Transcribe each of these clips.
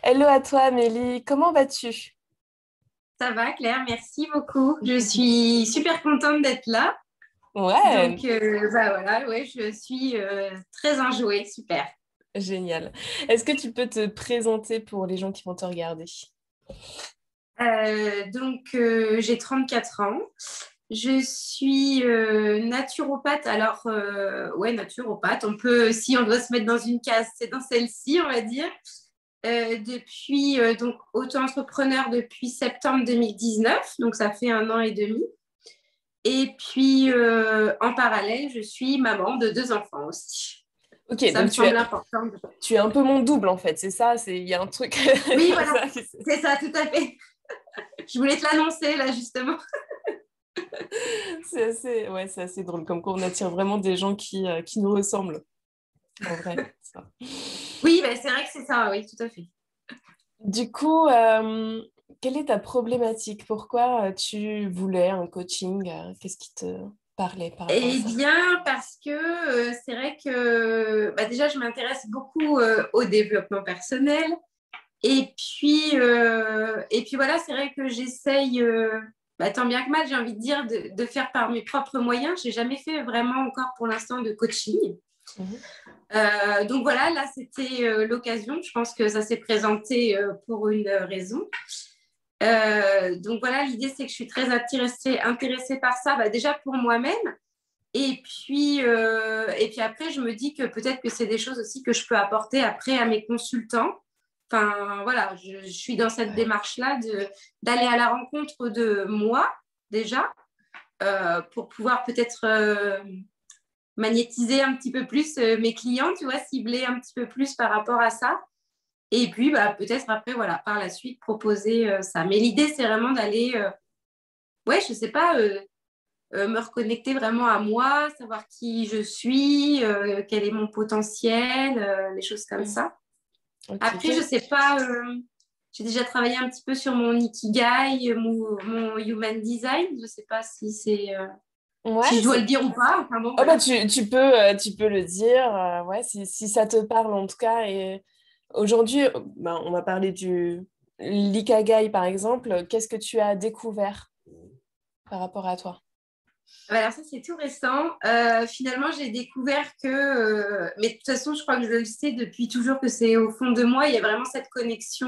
Hello à toi, Amélie. Comment vas-tu? Ça va, Claire, merci beaucoup. Je suis super contente d'être là. Ouais, Voilà, ouais, je suis très enjouée, super. génial. Est-ce que tu peux te présenter pour les gens qui vont te regarder? J'ai 34 ans. Je suis naturopathe. Alors, ouais, naturopathe. On peut, si on doit se mettre dans une case, c'est dans celle-ci, on va dire. Donc, auto-entrepreneur depuis septembre 2019. Donc, ça fait 1 an et demi. Et puis, en parallèle, je suis maman de 2 enfants aussi. Ok, Ça me donc semble important. tu es un peu mon double en fait, c'est ça? Il y a un truc Oui, comme voilà, ça. c'est ça, tout à fait. Je voulais te l'annoncer, là, justement. C'est assez drôle, comme quoi on attire vraiment des gens qui nous ressemblent, en vrai. Ça. Oui, ben, c'est vrai que c'est ça, oui, tout à fait. Du coup, quelle est ta problématique? Pourquoi tu voulais un coaching? Qu'est-ce qui te parlait par rapport à Eh ça? bien, parce que c'est vrai que bah, déjà, je m'intéresse beaucoup au développement personnel. Et puis voilà, c'est vrai que j'essaye, tant bien que mal, j'ai envie de dire, de faire par mes propres moyens. J'ai jamais fait vraiment encore pour l'instant de coaching. Mhm. Donc voilà, là, c'était l'occasion. Je pense que ça s'est présenté pour une raison. Donc voilà, l'idée, c'est que je suis très intéressée par ça, bah, déjà pour moi-même. Et puis après, je me dis que peut-être que c'est des choses aussi que je peux apporter après à mes consultants. Enfin, voilà, je suis dans cette Ouais. démarche-là d'aller à la rencontre de moi, déjà, pour pouvoir peut-être magnétiser un petit peu plus mes clients, tu vois, cibler un petit peu plus par rapport à ça. Et puis, bah, peut-être après, voilà, par la suite, proposer ça. Mais l'idée, c'est vraiment d'aller, ouais, je sais pas, me reconnecter vraiment à moi, savoir qui je suis, quel est mon potentiel, les choses comme Mhm. ça. Ok. Après, je sais pas, j'ai déjà travaillé un petit peu sur mon ikigai, mon human design. Je sais pas si Ouais, si je dois le dire ou pas. Enfin bon, oh bah voilà. tu peux le dire, ouais, si ça te parle en tout cas. Et aujourd'hui, bah, on va parler du l'Ikigai par exemple. Qu'est-ce que tu as découvert par rapport à toi? Alors ça, c'est tout récent. Finalement, j'ai découvert que, mais de toute façon, je crois que je le sais depuis toujours que c'est au fond de moi. Il y a vraiment cette connexion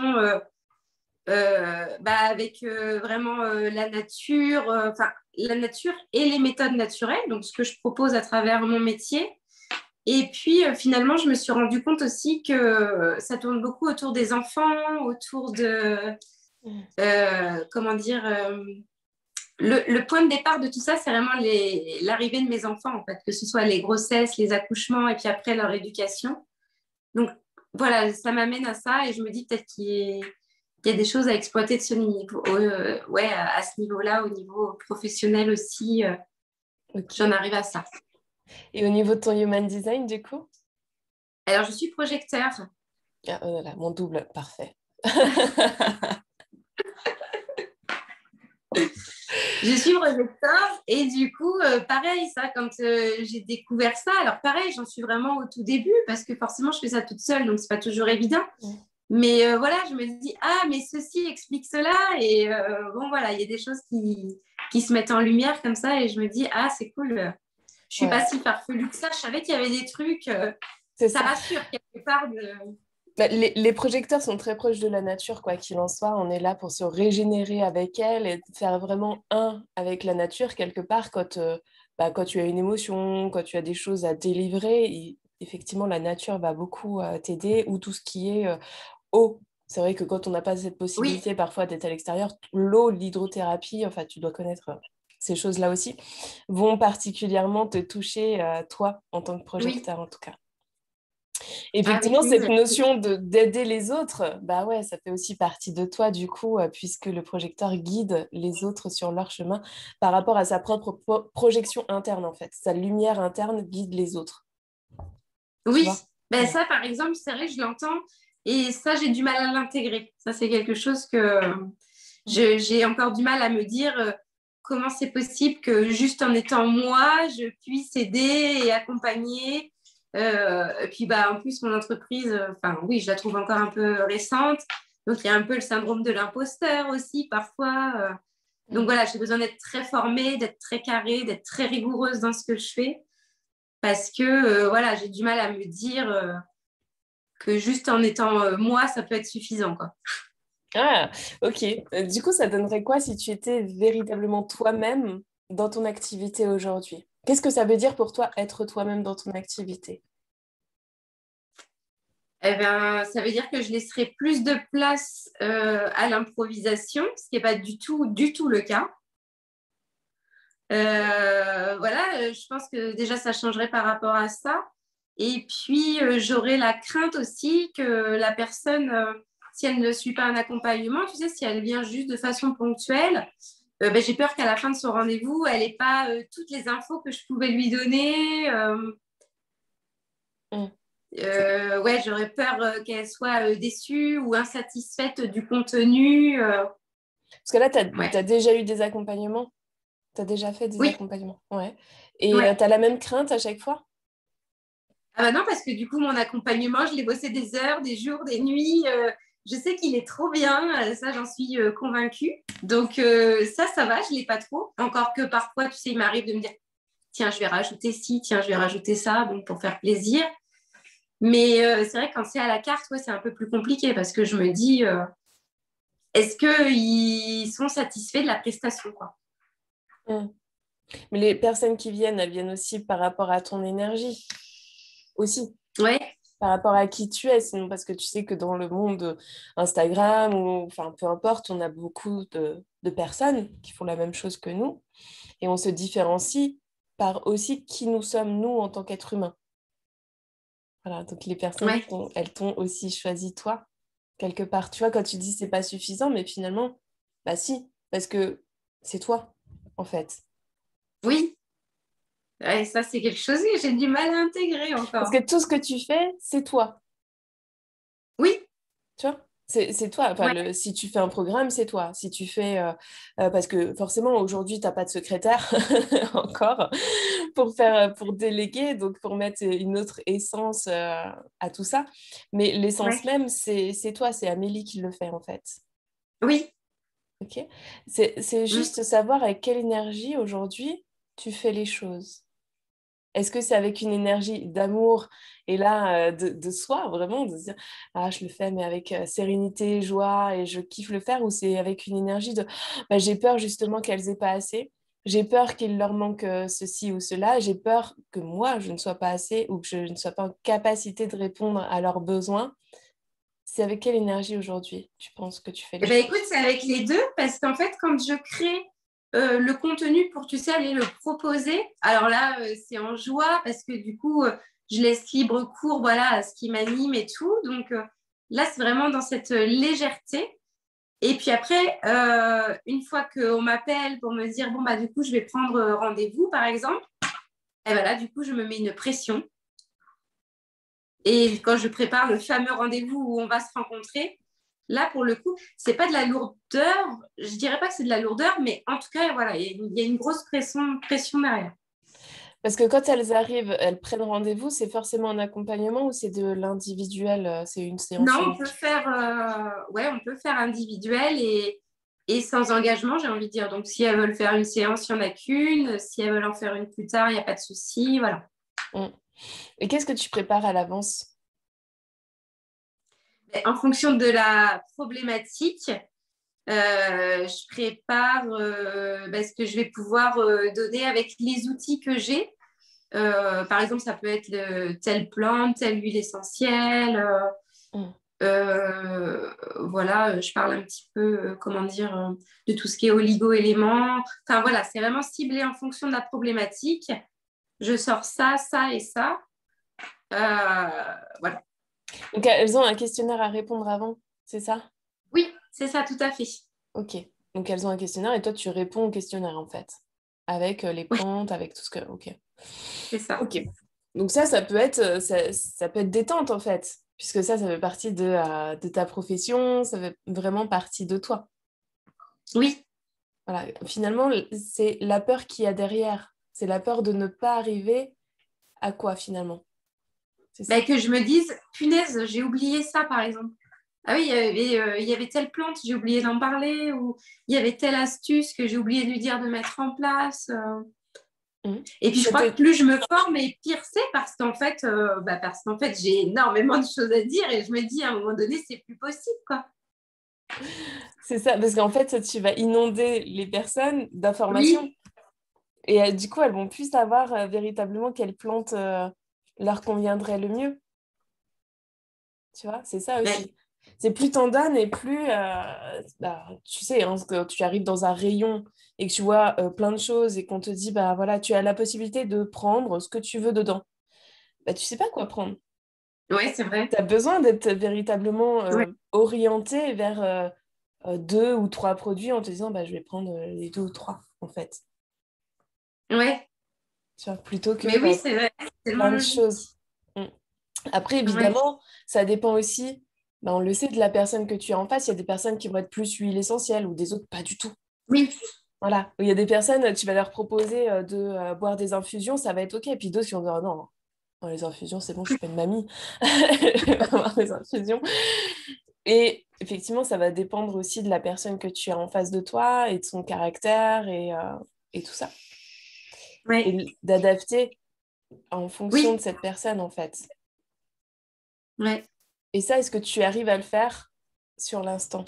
avec vraiment la nature, enfin la nature et les méthodes naturelles, donc ce que je propose à travers mon métier. Et puis finalement, je me suis rendu compte aussi que ça tourne beaucoup autour des enfants, autour de, Mhm. comment dire, le point de départ de tout ça, c'est vraiment l'arrivée de mes enfants, en fait, que ce soit les grossesses, les accouchements et puis après leur éducation. Donc voilà, ça m'amène à ça et je me dis peut-être qu'il y a des choses à exploiter de ce niveau, ouais, à ce niveau-là, au niveau professionnel aussi, j'en Ok. arrive à ça. Et au niveau de ton human design, du coup? Alors, je suis projecteur. Ah, oh là là, mon double, parfait. Je suis projecteur et du coup, pareil, ça, quand j'ai découvert ça, alors pareil, j'en suis vraiment au tout début parce que forcément, je fais ça toute seule, donc c'est pas toujours évident. Mais voilà, je me dis, ah, mais ceci explique cela. Et bon, voilà, il y a des choses qui se mettent en lumière comme ça et je me dis, ah, c'est cool. Je suis pas Ouais, si farfelue que ça. Je savais qu'il y avait des trucs. c'est Ça ça. rassure quelque part. Bah, les projecteurs sont très proches de la nature, quoi qu'il en soit. On est là pour se régénérer avec elle et faire vraiment un avec la nature quelque part quand tu as une émotion, quand tu as des choses à délivrer. Effectivement, la nature va beaucoup t'aider ou tout ce qui est eau. C'est vrai que quand on n'a pas cette Oui, possibilité parfois d'être à l'extérieur, l'eau, l'hydrothérapie, enfin, tu dois connaître ces choses-là aussi, vont particulièrement te toucher, toi, en tant que oui. projecteur en tout cas. Ah oui, Effectivement, oui. cette notion d'aider les autres, bah ouais, ça fait aussi partie de toi du coup, puisque le projecteur guide les autres sur leur chemin par rapport à sa propre projection interne en fait. Sa lumière interne guide les autres, tu Oui. vois? Ben, Ouais. ça, par exemple, c'est vrai, je l'entends. Et ça, j'ai du mal à l'intégrer. Ça, c'est quelque chose que Mm. j'ai encore du mal à me dire comment c'est possible que juste en étant moi, je puisse aider et accompagner. Et puis, en plus, mon entreprise, oui, je la trouve encore un peu récente. Donc, il y a un peu le syndrome de l'imposteur aussi, parfois. Donc, voilà, j'ai besoin d'être très formée, d'être très carrée, d'être très rigoureuse dans ce que je fais. Parce que, voilà, j'ai du mal à me dire que juste en étant moi, ça peut être suffisant, quoi. Ah, ok. Du coup, ça donnerait quoi si tu étais véritablement toi-même dans ton activité aujourd'hui? Qu'est-ce que ça veut dire pour toi être toi-même dans ton activité? Eh bien, ça veut dire que je laisserai plus de place à l'improvisation, ce qui n'est pas du tout le cas. Voilà, je pense que déjà, ça changerait par rapport à ça. Et puis, j'aurais la crainte aussi que la personne, si elle ne suit pas un accompagnement, tu sais, si elle vient juste de façon ponctuelle, j'ai peur qu'à la fin de son rendez-vous, elle n'ait pas toutes les infos que je pouvais lui donner. Hmm. Ouais, j'aurais peur qu'elle soit déçue ou insatisfaite du contenu. Parce que là, tu Ouais. as déjà eu des accompagnements? Tu as déjà fait des Oui, accompagnements? Ouais. Et ouais. tu as la même crainte à chaque fois? Ah bah non, parce que du coup, mon accompagnement, je l'ai bossé des heures, des jours, des nuits. Je sais qu'il est trop bien, ça, j'en suis convaincue. Donc, ça va, je ne l'ai pas trop. Encore que parfois, tu sais, il m'arrive de me dire, tiens, je vais rajouter ci, tiens, je vais rajouter ça, bon, pour faire plaisir. Mais c'est vrai que quand c'est à la carte, ouais, c'est un peu plus compliqué parce que je me dis, est-ce qu'ils sont satisfaits de la prestation, quoi? Hmm. Mais les personnes qui viennent, elles viennent aussi par rapport à ton énergie, aussi. Ouais, Par rapport à qui tu es, sinon parce que tu sais que dans le monde Instagram ou enfin peu importe, on a beaucoup de personnes qui font la même chose que nous et on se différencie par aussi qui nous sommes nous en tant qu'êtres humains. Voilà, donc les personnes, ouais, elles t'ont aussi choisi toi, quelque part. Tu vois, quand tu dis c'est pas suffisant, mais finalement, bah si, parce que c'est toi, en fait. oui. Ouais, ça, c'est quelque chose que j'ai du mal à intégrer Parce encore. que tout ce que tu fais, c'est toi. Oui, Tu vois? C'est toi. Enfin, ouais, si tu fais un programme, c'est toi. Si tu fais... parce que forcément, aujourd'hui, tu n'as pas de secrétaire encore pour faire, pour déléguer, donc pour mettre une autre essence à tout ça. Mais l'essence ouais, même, c'est toi. C'est Amélie qui le fait, en fait. oui. Ok? C'est Mm. juste savoir avec quelle énergie, aujourd'hui, tu fais les choses. Est-ce que c'est avec une énergie d'amour et là, de soi, vraiment, de se dire, ah, je le fais, mais avec sérénité, joie, et je kiffe le faire, ou c'est avec une énergie de, bah, j'ai peur justement qu'elles aient pas assez, j'ai peur qu'il leur manque ceci ou cela, j'ai peur que moi, je ne sois pas assez ou que je ne sois pas en capacité de répondre à leurs besoins. C'est avec quelle énergie aujourd'hui tu penses que tu fais Eh les ben, écoute, choses? c'est avec les deux, parce qu'en fait, quand je crée le contenu pour, tu sais, aller le proposer, alors là, c'est en joie, parce que du coup, je laisse libre cours, voilà, à ce qui m'anime et tout. Donc là, c'est vraiment dans cette légèreté. Et puis après, une fois qu'on m'appelle pour me dire, bon, bah, du coup, je vais prendre rendez-vous, par exemple, et ben là, du coup, je me mets une pression. Et quand je prépare le fameux rendez-vous où on va se rencontrer, là, pour le coup, c'est pas de la lourdeur. Je dirais pas que c'est de la lourdeur, mais en tout cas, voilà, il y a une grosse pression derrière. Parce que quand elles arrivent, elles prennent rendez-vous, c'est forcément un accompagnement ou c'est de l'individuel, c'est une Non, séance on peut unique? faire, ouais, on peut faire individuel et sans engagement, j'ai envie de dire. Donc, si elles veulent faire une séance, il n'y en a qu'une. Si elles veulent en faire une plus tard, il n'y a pas de souci. Voilà. Mm. Et qu'est-ce que tu prépares à l'avance? En fonction de la problématique, je prépare ce que je vais pouvoir donner avec les outils que j'ai. Par exemple, ça peut être telle plante, telle huile essentielle. Mm. Voilà, je parle un petit peu, comment dire, de tout ce qui est oligo-éléments. Enfin voilà, c'est vraiment ciblé en fonction de la problématique. Je sors ça, ça et ça. Voilà. Donc elles ont un questionnaire à répondre avant, c'est ça? Oui, c'est ça, tout à fait. Ok. Donc elles ont un questionnaire et toi tu réponds au questionnaire en fait, avec les Oui, plantes, avec tout ce que. Ok. c'est ça. Ok. Donc ça peut être, ça peut être détente en fait, puisque ça fait partie de ta profession, ça fait vraiment partie de toi. Oui, Voilà. Finalement, c'est la peur qu'il y a derrière. C'est la peur de ne pas arriver à quoi finalement? C'est ça. bah, que je me dise, punaise, j'ai oublié ça, par exemple. Ah oui, il y avait telle plante, j'ai oublié d'en parler, ou il y avait telle astuce que j'ai oublié de lui dire de mettre en place. Mm. Et puis, je Ça crois te... que plus je me forme, et pire c'est parce qu'en fait, j'ai énormément de choses à dire et je me dis, à un moment donné, c'est plus possible, quoi. C'est ça, parce qu'en fait, tu vas inonder les personnes d'informations. Oui, Et du coup, elles vont plus savoir véritablement quelle plante leur conviendrait le mieux. Tu vois, c'est ça ouais, aussi. C'est plus t'en donnes et plus, bah, tu sais, hein, quand tu arrives dans un rayon et que tu vois plein de choses et qu'on te dit, bah voilà, tu as la possibilité de prendre ce que tu veux dedans. Bah, tu sais pas quoi prendre. ouais, c'est vrai. Tu as besoin d'être véritablement Ouais, orienté vers deux ou trois produits en te disant, bah, je vais prendre les deux ou trois, en fait. ouais. Tu vois, plutôt que Mais oui, c'est vrai, c'est tellement plein de logique. choses. Mm. Après, Ouais, évidemment, ça dépend aussi, ben, on le sait, de la personne que tu as en face. Il y a des personnes qui vont être plus huile essentielle ou des autres pas du tout. oui, Voilà. Il y a des personnes, tu vas leur proposer de boire des infusions, ça va être OK. Et puis d'autres qui vont dire, non, non, les infusions, c'est bon, je suis pas une mamie. Je vais pas boire des infusions. Et effectivement, ça va dépendre aussi de la personne que tu as en face de toi et de son caractère et tout ça. ouais, Et d'adapter en fonction de oui, cette personne, en fait. ouais. Et ça, est-ce que tu arrives à le faire sur l'instant?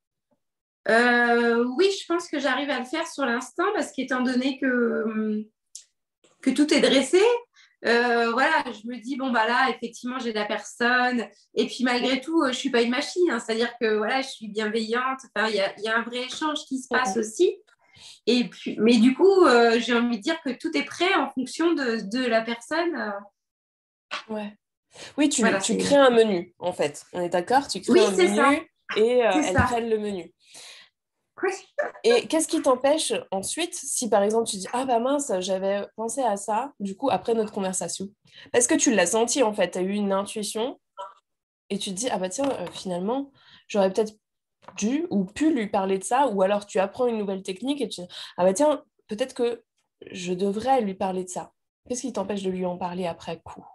Oui, je pense que j'arrive à le faire sur l'instant parce qu'étant donné que tout est dressé, voilà, je me dis, bon, bah là, effectivement, j'ai la personne. Et puis, malgré tout, je suis pas une machine, hein. C'est-à-dire que, voilà, je suis bienveillante. Enfin, il y a un vrai échange qui se passe Mm, aussi. Et puis, mais du coup, j'ai envie de dire que tout est prêt en fonction de la personne. mm. Ouais. Oui, Voilà, tu c'est... crées un menu, en fait. On est d'accord? Tu crées Oui, un c'est ça. menu et C'est elles ça. prennent le menu. Oui. Et qu'est-ce qui t'empêche ensuite, si par exemple tu dis, ah bah mince, j'avais pensé à ça, du coup, après notre conversation, parce que tu l'as senti, en fait, tu as eu une intuition et tu te dis, ah bah tiens, finalement, j'aurais peut-être dû ou pu lui parler de ça, ou alors tu apprends une nouvelle technique et tu dis, ah bah tiens, peut-être que je devrais lui parler de ça. Qu'est-ce qui t'empêche de lui en parler après coup?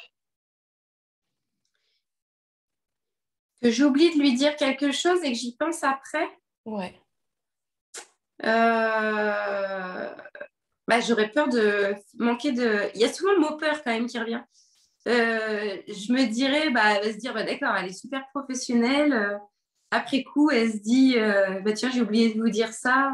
Que j'oublie de lui dire quelque chose et que j'y pense après. Ouais. Euh, Bah, j'aurais peur de manquer de... Il y a souvent le mot peur quand même qui revient. Je me dirais, bah, elle va se dire, bah, d'accord, elle est super professionnelle. Après coup, elle se dit, bah, tiens, j'ai oublié de vous dire ça.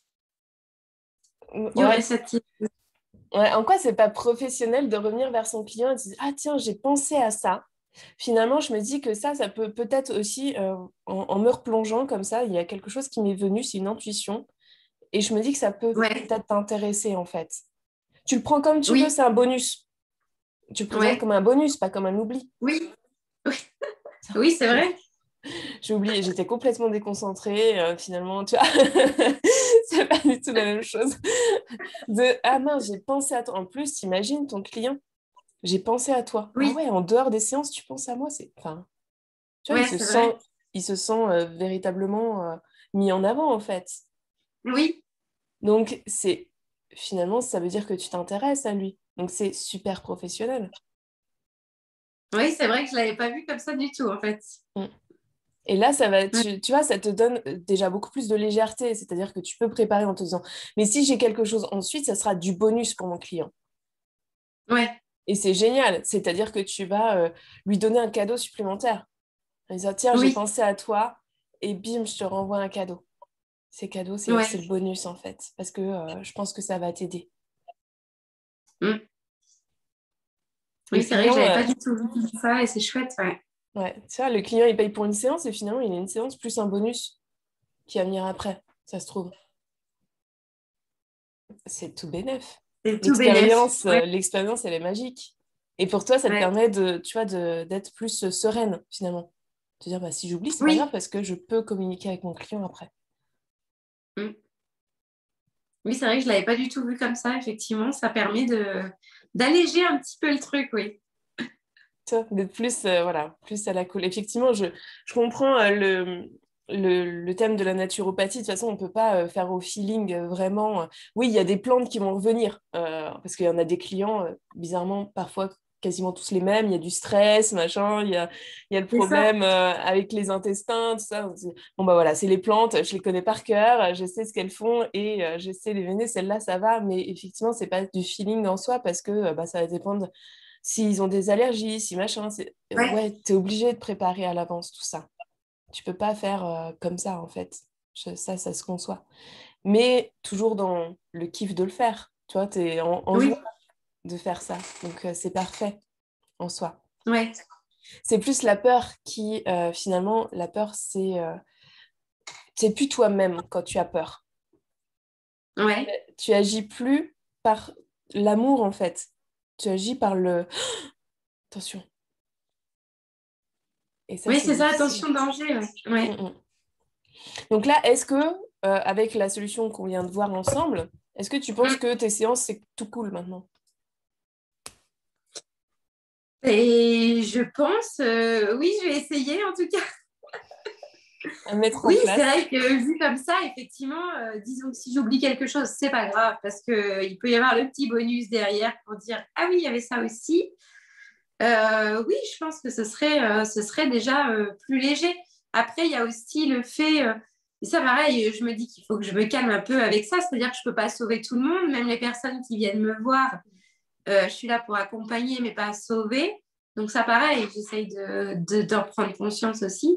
Il y aurait Ouais, cette... ouais, en quoi c'est pas professionnel de revenir vers son client et de se dire, ah tiens, j'ai pensé à ça. Finalement, je me dis que ça peut peut-être aussi, en me replongeant comme ça, il y a quelque chose qui m'est venu, c'est une intuition, et je me dis que ça peut Ouais, peut-être t'intéresser en fait. Tu le prends comme tu veux, oui, c'est un bonus. Tu le présentes ouais, comme un bonus, pas comme un oubli. oui, oui, oui, c'est vrai. J'ai oublié, j'étais complètement déconcentrée, finalement, tu vois. C'est pas du tout la même chose. Ah mince, j'ai pensé à toi. En plus, t'imagines ton client. J'ai pensé à toi. Ah Oui, ouais, en dehors des séances, tu penses à moi. Enfin, tu vois, ouais, c'est vrai. il se sent véritablement mis en avant, en fait. Oui, Donc, finalement, ça veut dire que tu t'intéresses à lui. Donc, c'est super professionnel. oui, c'est vrai que je l'avais pas vu comme ça du tout, en fait. Mm. Et là, Ouais, tu vois, ça te donne déjà beaucoup plus de légèreté. C'est-à-dire que tu peux préparer en te disant, mais si j'ai quelque chose ensuite, ça sera du bonus pour mon client. ouais, Et c'est génial. C'est-à-dire que tu vas lui donner un cadeau supplémentaire. En disant, tiens, j'ai oui, pensé à toi et bim, je te renvoie un cadeau. Ces cadeaux, c'est le ouais. bonus en fait, parce que je pense que ça va t'aider. Mm. Le Oui, c'est vrai que je client, l'avais pas du tout vu comme ça et c'est chouette, ouais. ouais, tu vois, le client, il paye pour une séance et finalement, il a une séance plus un bonus qui va venir après, ça se trouve. C'est tout bénef. C'est tout bénef. Ouais, L'expérience, elle est magique. Et pour toi, ça te ouais. permet tu vois, d'être plus sereine finalement. Te dire, bah, si j'oublie, c'est pas grave Oui. parce que je peux communiquer avec mon client après. Mm. Oui, c'est vrai que je l'avais pas du tout vu comme ça, effectivement. Ça permet de d'alléger un petit peu le truc, oui. Tu vois, d'être plus, voilà, plus à la cool. Effectivement, je comprends le thème de la naturopathie. De toute façon, on ne peut pas faire au feeling vraiment. Oui, il y a des plantes qui vont revenir, parce qu'il y en a des clients, bizarrement, parfois, quasiment tous les mêmes. Il y a du stress, machin, il y a le C'est ça. problème avec les intestins, tout ça. On se dit, bon, bah voilà, c'est les plantes, je les connais par cœur, je sais ce qu'elles font et je sais les veiner, celle-là, ça va. Mais effectivement, c'est pas du feeling en soi parce que bah, ça va dépendre s'ils ont des allergies, si machin. Ouais. Ouais, t'es obligé de préparer à l'avance tout ça. Tu peux pas faire comme ça, en fait. Ça se conçoit. Mais toujours dans le kiff de le faire. Tu vois, t'es en Oui. joie de faire ça. Donc, c'est parfait en soi. Ouais. C'est plus la peur qui, finalement, la peur, c'est plus toi-même quand tu as peur. Ouais. Tu agis plus par l'amour, en fait. Tu agis par le... Attention. Et ça, Oui, c'est c'est ça, difficile. attention, danger. Ouais. Mm, Ouais. mm. Donc là, est-ce que, avec la solution qu'on vient de voir ensemble, est-ce que tu penses Mm. que tes séances, c'est tout cool maintenant? Et je pense, oui, je vais essayer en tout cas. À mettre en Oui, c'est place? vrai que vu comme ça, effectivement, disons que si j'oublie quelque chose, c'est pas grave parce qu'il peut y avoir le petit bonus derrière pour dire ah oui, il y avait ça aussi. Oui, je pense que ce serait déjà plus léger. Après, il y a aussi le fait, et ça pareil, je me dis qu'il faut que je me calme un peu avec ça, c'est-à-dire que je peux pas sauver tout le monde, même les personnes qui viennent me voir, je suis là pour accompagner, mais pas sauver. Donc ça pareil, j'essaye d'en prendre conscience aussi.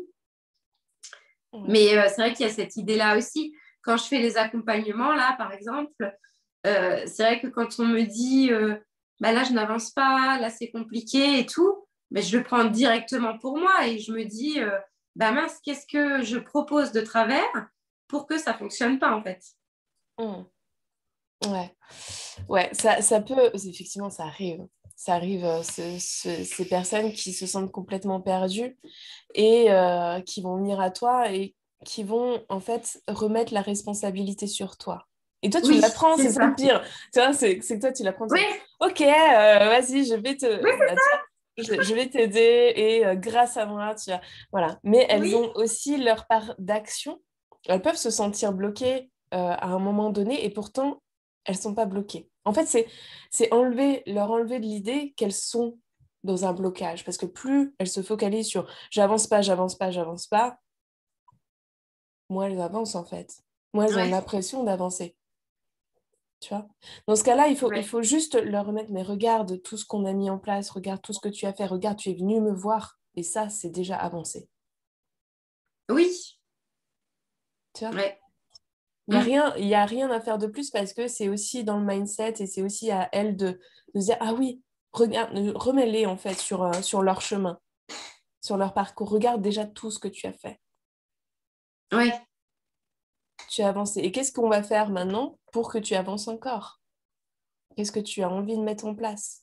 Ouais. Mais c'est vrai qu'il y a cette idée-là aussi. Quand je fais les accompagnements, là, par exemple, c'est vrai que quand on me dit, bah là, je n'avance pas, là, c'est compliqué et tout, mais je le prends directement pour moi et je me dis, bah mince, qu'est-ce que je propose de travers pour que ça fonctionne pas, en fait. Mm. Ouais. Ouais, ça peut, effectivement, ça arrive. Ça arrive, ces personnes qui se sentent complètement perdues et qui vont venir à toi et qui vont, en fait, remettre la responsabilité sur toi. Et toi, tu Oui, l'apprends, c'est c'est ça le ça. pire. Tu vois, c'est que toi, tu l'apprends. Tu Oui, dis, ok, vas-y, je vais oui, bah, tu vois, je vais t'aider et grâce à moi, tu vois. Voilà. Mais elles oui, ont aussi leur part d'action. Elles peuvent se sentir bloquées à un moment donné et pourtant, elles sont pas bloquées. En fait, c'est leur enlever de l'idée qu'elles sont dans un blocage. Parce que plus elles se focalisent sur j'avance pas, j'avance pas, j'avance pas, moins elles avancent en fait. Moins elles ont ouais, l'impression d'avancer. Tu vois? Dans ce cas-là, il ouais. faut juste leur remettre, mais regarde tout ce qu'on a mis en place, regarde tout ce que tu as fait, regarde, tu es venu me voir. Et ça, c'est déjà avancé. Oui, Tu vois? ouais. Mm. Il y a rien à faire de plus parce que c'est aussi dans le mindset et c'est aussi à elles de se dire, ah oui, regarde, remets-les en fait sur leur chemin, sur leur parcours. Regarde déjà tout ce que tu as fait. Ouais. Tu as avancé. Et qu'est-ce qu'on va faire maintenant pour que tu avances encore? Qu'est-ce que tu as envie de mettre en place?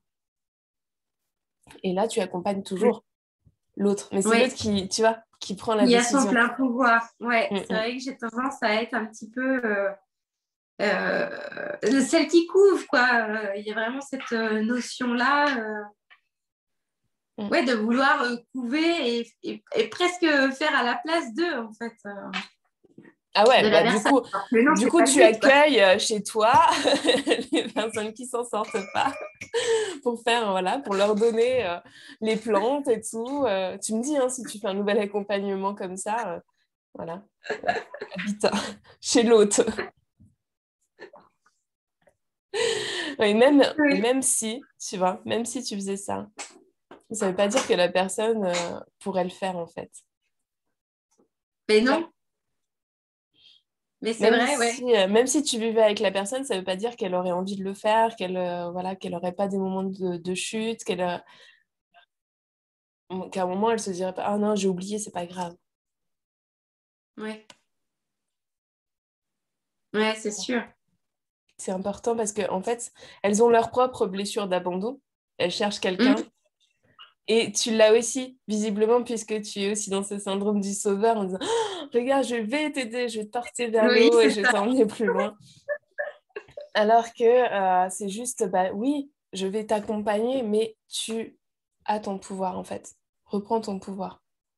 Et là, tu accompagnes toujours l'autre. Mais c'est l'autre Ouais. qui, tu vois, qui prend la Il y a son décision. plein pouvoir. Ouais, Mm, c'est mm. vrai que j'ai tendance à être un petit peu celle qui couvre, quoi. Il y a vraiment cette notion-là, Mm. ouais, de vouloir couver et presque faire à la place d'eux, en fait, Ah de ouais, la bah personne. Alors que non, du c'est coup, pas le tu but, quoi. accueilles chez toi les personnes qui s'en sortent pas pour faire, voilà, pour leur donner les plantes et tout. Tu me dis, hein, si tu fais un nouvel accompagnement comme ça, voilà, habite chez l'autre. Et Oui. même si, tu vois, même si tu faisais ça, ça veut pas dire que la personne pourrait le faire en fait. Mais Tu vois. non, mais c'est vrai, ouais. Même si tu vivais avec la personne, ça veut pas dire qu'elle aurait envie de le faire, voilà, qu'elle aurait pas des moments de chute, qu'à un moment elle se dirait pas, ah non, j'ai oublié, c'est pas grave. Ouais, ouais, c'est sûr. C'est important parce que en fait, elles ont leur propre blessure d'abandon. Elles cherchent quelqu'un. Mm. Et tu l'as aussi, visiblement, puisque tu es aussi dans ce syndrome du sauveur en disant, oh, regarde, je vais t'aider, je vais te porter vers le Oui, haut et c'est je vais ça. t'emmener plus loin. Alors que c'est juste, bah oui, je vais t'accompagner, mais tu as ton pouvoir en fait. Reprends ton pouvoir.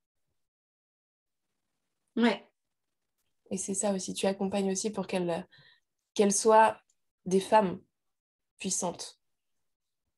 Ouais, Et c'est ça aussi, tu accompagnes aussi pour qu'elles soient des femmes puissantes.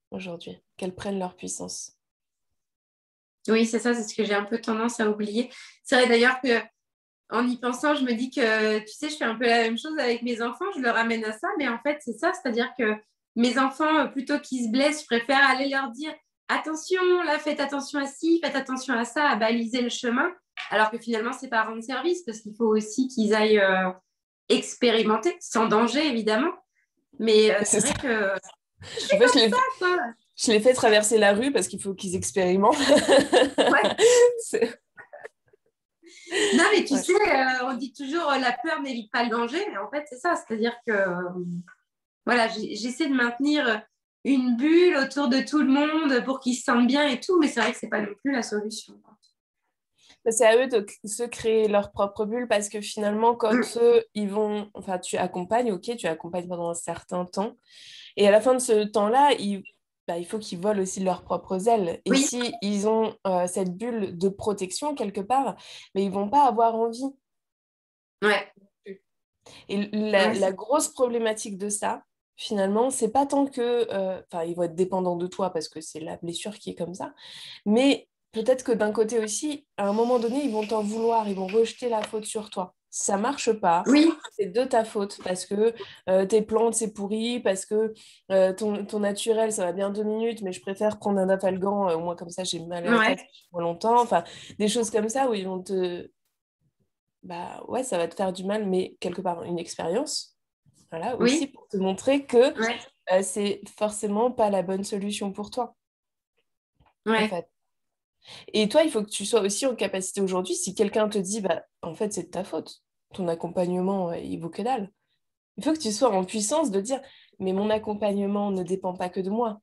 aujourd'hui, qu'elles prennent leur puissance. Oui, c'est ça, c'est ce que j'ai un peu tendance à oublier. C'est vrai d'ailleurs que en y pensant, je me dis que, tu sais, je fais un peu la même chose avec mes enfants, je leur amène à ça, mais en fait, c'est ça, c'est-à-dire que mes enfants, plutôt qu'ils se blessent, je préfère aller leur dire, attention, là, faites attention à ci, faites attention à ça, à baliser le chemin, alors que finalement, c'est pas rendre service, parce qu'il faut aussi qu'ils aillent expérimenter, sans danger, évidemment, mais c'est C'est ça. vrai que je En fais fait, comme ça, quoi. je les fais traverser la rue parce qu'il faut qu'ils expérimentent. Ouais. C'est- Non, mais tu ouais. sais, on dit toujours la peur n'évite pas le danger, mais en fait, c'est ça, c'est-à-dire que voilà, j'essaie de maintenir une bulle autour de tout le monde pour qu'ils se sentent bien et tout, mais c'est vrai que c'est pas non plus la solution. C'est à eux de se créer leur propre bulle parce que finalement, quand Mm. eux, ils vont, enfin, tu accompagnes, ok, tu accompagnes pendant un certain temps. Et à la fin de ce temps-là, il faut qu'ils volent aussi leurs propres ailes. Et Oui, si ils ont cette bulle de protection quelque part, mais ils vont pas avoir envie. ouais, Et ouais, la grosse problématique de ça, finalement, c'est pas tant que, enfin, ils vont être dépendants de toi parce que c'est la blessure qui est comme ça, mais peut-être que d'un côté aussi, à un moment donné, ils vont t'en vouloir, ils vont rejeter la faute sur toi. Si ça marche pas, oui, c'est de ta faute parce que tes plantes, c'est pourri, parce que ton naturel, ça va bien 2 minutes, mais je préfère prendre un Afalgan, au moins comme ça, j'ai mal à la tête ouais, moins longtemps. Enfin, des choses comme ça où ils vont bah ouais, ça va te faire du mal, mais quelque part une expérience, voilà, aussi oui, pour te montrer que ouais, c'est forcément pas la bonne solution pour toi, en ouais, fait. Et toi, il faut que tu sois aussi en capacité aujourd'hui, si quelqu'un te dit, bah, en fait, c'est de ta faute, ton accompagnement, il vaut que dalle. Il faut que tu sois en puissance de dire, mais mon accompagnement ne dépend pas que de moi.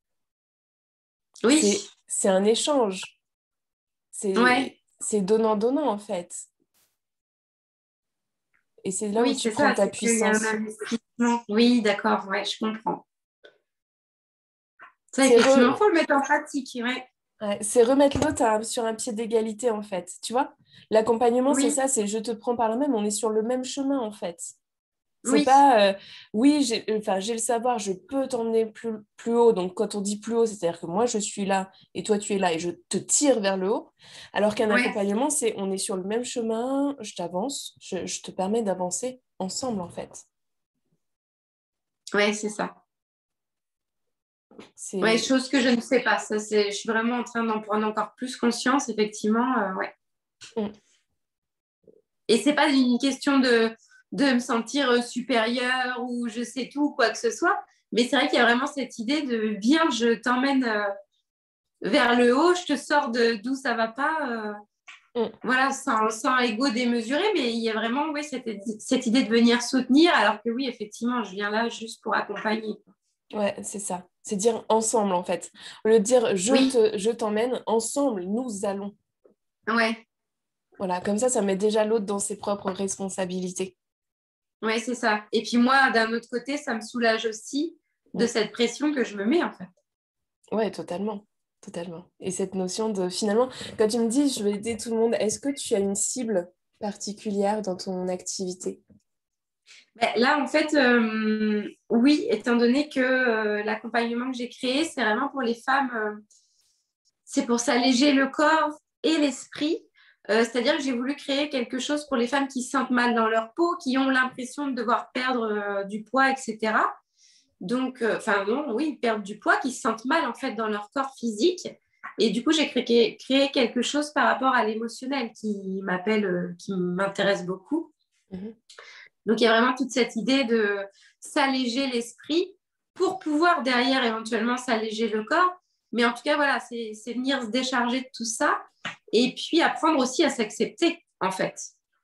oui, C'est un échange, ouais, c'est donnant-donnant, en fait. Et c'est là où oui, tu c'est prends ça, ta c'est qu'il y a un puissance. investissement. Oui, d'accord, ouais, je comprends. Ça, C'est effectivement, il re- faut le mettre en pratique, ouais. Ouais, c'est remettre l'autre sur un pied d'égalité, en fait. Tu vois? L'accompagnement, c'est Oui, ça, c'est je te prends par la main, mais on est sur le même chemin, en fait. C'est oui, pas, oui, j'ai le savoir, je peux t'emmener plus haut. Donc, quand on dit plus haut, c'est-à-dire que moi, je suis là et toi, tu es là et je te tire vers le haut. Alors qu'un ouais, accompagnement, c'est on est sur le même chemin, je t'avance, je te permets d'avancer ensemble, en fait. ouais, c'est ça. Ouais, C'est... chose que je ne sais pas. Ça, c'est, je suis vraiment en train d'en prendre encore plus conscience, effectivement. Ouais. Mm. Et c'est pas une question de me sentir supérieure ou je sais tout, quoi que ce soit. Mais c'est vrai qu'il y a vraiment cette idée de bien, je t'emmène vers le haut, je te sors de d'où ça va pas. Mm. Voilà, sans ego démesuré, mais il y a vraiment ouais, cette idée de venir soutenir, alors que oui, effectivement, je viens là juste pour accompagner. Ouais, c'est ça. C'est dire ensemble, en fait. Au lieu de dire Oui, je t'emmène, ensemble, nous allons. ouais, Voilà, comme ça met déjà l'autre dans ses propres responsabilités. ouais, c'est ça. Et puis moi, d'un autre côté, ça me soulage aussi de Mm. cette pression que je me mets, en fait. Ouais, totalement. Totalement. Et cette notion de, finalement, quand tu me dis, je vais aider tout le monde, est-ce que tu as une cible particulière dans ton activité? Ben, là, en fait, oui, étant donné que l'accompagnement que j'ai créé, c'est vraiment pour les femmes, c'est pour s'alléger le corps et l'esprit. C'est-à-dire que j'ai voulu créer quelque chose pour les femmes qui se sentent mal dans leur peau, qui ont l'impression de devoir perdre du poids, etc. Donc, enfin non, oui, perdre du poids, qui se sentent mal en fait dans leur corps physique. Et du coup, j'ai créé quelque chose par rapport à l'émotionnel qui m'intéresse beaucoup. Mhm. Donc, il y a vraiment toute cette idée de s'alléger l'esprit pour pouvoir derrière éventuellement s'alléger le corps. Mais en tout cas, voilà, c'est venir se décharger de tout ça et puis apprendre aussi à s'accepter, en fait.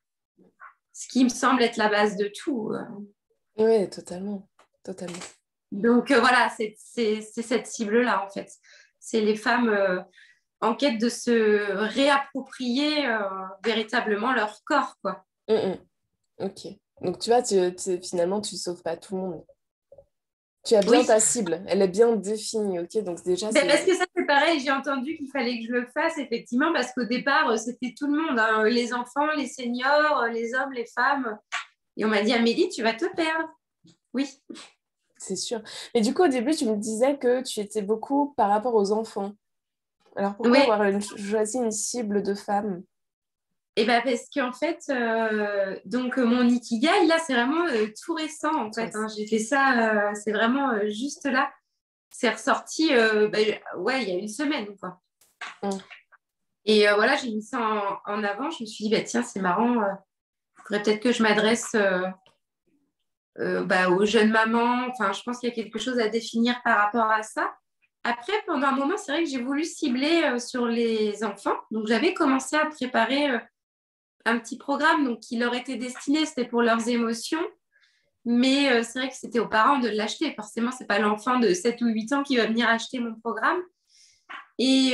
Ce qui me semble être la base de tout. Oui, totalement. Totalement. Donc, voilà, c'est cette cible-là, en fait. C'est les femmes en quête de se réapproprier véritablement leur corps, quoi. Mm, mm. Ok. Donc, tu vois, finalement, tu ne sauves pas tout le monde. Tu as bien Oui, ta cible. Elle est bien définie, ok? Donc, déjà, ben, parce c'est... que ça, c'est pareil, j'ai entendu qu'il fallait que je le fasse, effectivement, parce qu'au départ, c'était tout le monde, hein, les enfants, les seniors, les hommes, les femmes. Et on m'a dit, Amélie, tu vas te perdre. Oui, c'est sûr. Mais du coup, au début, tu me disais que tu étais beaucoup par rapport aux enfants. Alors pourquoi Ouais, avoir choisi une cible de femmes? et ben parce qu'en fait, donc mon Ikigai, là, c'est vraiment tout récent, en Toi fait, aussi. hein. J'ai fait ça, c'est vraiment juste là. C'est ressorti, ouais, il y a une semaine, quoi. Mm. Et voilà, j'ai mis ça en avant. Je me suis dit, bah, tiens, c'est marrant. Il faudrait peut-être que je m'adresse aux jeunes mamans. Enfin, je pense qu'il y a quelque chose à définir par rapport à ça. Après, pendant un moment, c'est vrai que j'ai voulu cibler sur les enfants. Donc, j'avais commencé à préparer un petit programme donc, qui leur était destiné. C'était pour leurs émotions. Mais c'est vrai que c'était aux parents de l'acheter. Forcément, c'est pas l'enfant de 7 ou 8 ans qui va venir acheter mon programme. Et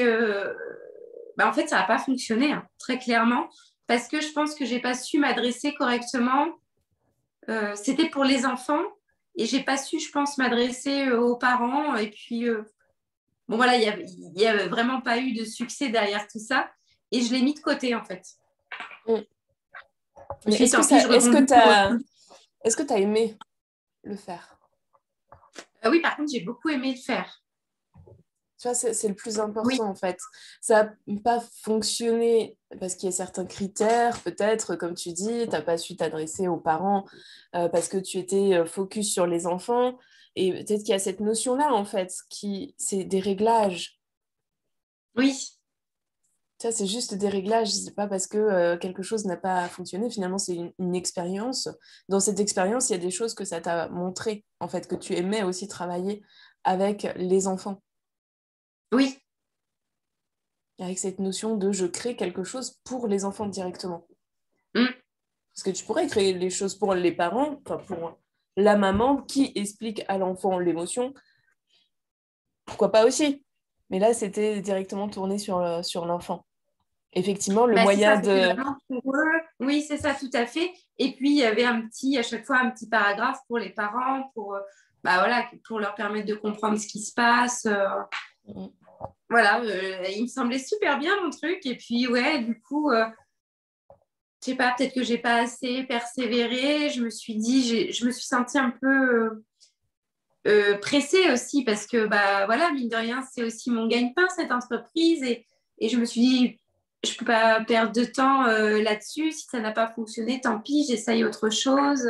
en fait, ça n'a pas fonctionné, hein, très clairement, parce que je pense que j'ai pas su m'adresser correctement. C'était pour les enfants et j'ai pas su, je pense, m'adresser aux parents. Et puis, bon, voilà, il y avait vraiment pas eu de succès derrière tout ça. Et je l'ai mis de côté, en fait. Mm. Je me Mais suis dit, tant pis, je rebondis sur autre chose. est-ce que t'as aimé le faire? Oui, par contre, j'ai beaucoup aimé le faire. Tu vois, c'est le plus Oui, important en fait. Ça n'a pas fonctionné parce qu'il y a certains critères, peut-être, comme tu dis, tu n'as pas su t'adresser aux parents parce que tu étais focus sur les enfants. Et peut-être qu'il y a cette notion-là en fait, qui c'est des réglages. oui, Ça, c'est juste des réglages. C'est pas parce que quelque chose n'a pas fonctionné. Finalement, c'est une expérience. Dans cette expérience, il y a des choses que ça t'a montré, en fait, que tu aimais aussi travailler avec les enfants. oui, Avec cette notion de je crée quelque chose pour les enfants directement. mm, Parce que tu pourrais créer les choses pour les parents, enfin pour la maman qui explique à l'enfant l'émotion, pourquoi pas aussi. Mais là, c'était directement tourné sur l'enfant. Effectivement, le bah, c'est moyen ça, c'était de... vraiment pour eux. Oui, c'est ça, tout à fait. Et puis, il y avait à chaque fois, un petit paragraphe pour les parents, voilà, pour leur permettre de comprendre ce qui se passe. Voilà, il me semblait super bien mon truc. Et puis, ouais, du coup, je sais pas, peut-être que j'ai pas assez persévéré. Je me suis dit, je me suis sentie un peu pressée aussi parce que, bah voilà, mine de rien, c'est aussi mon gagne-pain, cette entreprise. Et je me suis dit, je peux pas perdre de temps là-dessus. Si ça n'a pas fonctionné, tant pis, j'essaye autre chose.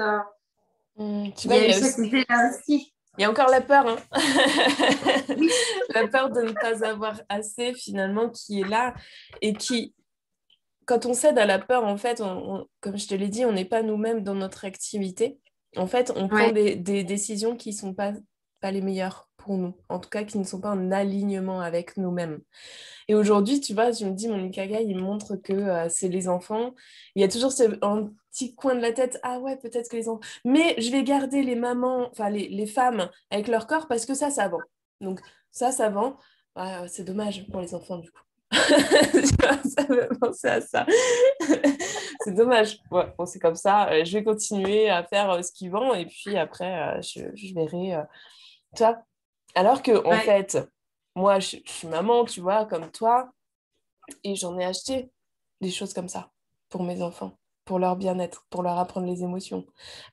Tu Il vois, y a eu cette idée-là aussi. il y a encore la peur, hein. Oui, La peur de ne pas avoir assez finalement qui est là et qui, quand on cède à la peur, en fait, comme je te l'ai dit, on n'est pas nous-mêmes dans notre activité. En fait, on prend ouais, des décisions qui ne sont pas les meilleures pour nous, en tout cas qui ne sont pas en alignement avec nous-mêmes. Et aujourd'hui, tu vois, je me dis, mon Ikigai, il me montre que c'est les enfants. Il y a toujours un petit coin de la tête, ah ouais, peut-être que les enfants. Mais je vais garder les mamans, enfin les femmes avec leur corps parce que ça vend. Donc ça vend. Ouais, c'est dommage pour les enfants, du coup. Tu vois, ça me fait penser à ça. C'est dommage. Ouais, bon, c'est comme ça. Je vais continuer à faire ce qui vend et puis après, je verrai. Tu vois. Alors que, en ouais, fait, moi, je suis maman, tu vois, comme toi, et j'en ai acheté des choses comme ça pour mes enfants, pour leur bien-être, pour leur apprendre les émotions.